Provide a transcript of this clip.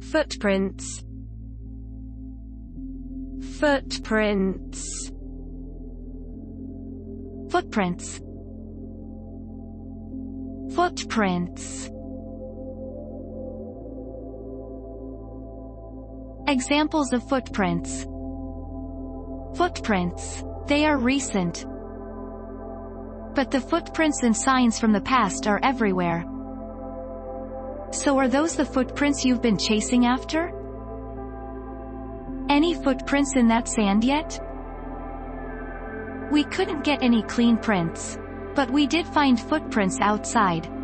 Footprints. Footprints. Footprints. Footprints. Examples of footprints. Footprints. They are recent. But the footprints and signs from the past are everywhere. So are those the footprints you've been chasing after? Any footprints in that sand yet? We couldn't get any clean prints. But we did find footprints outside.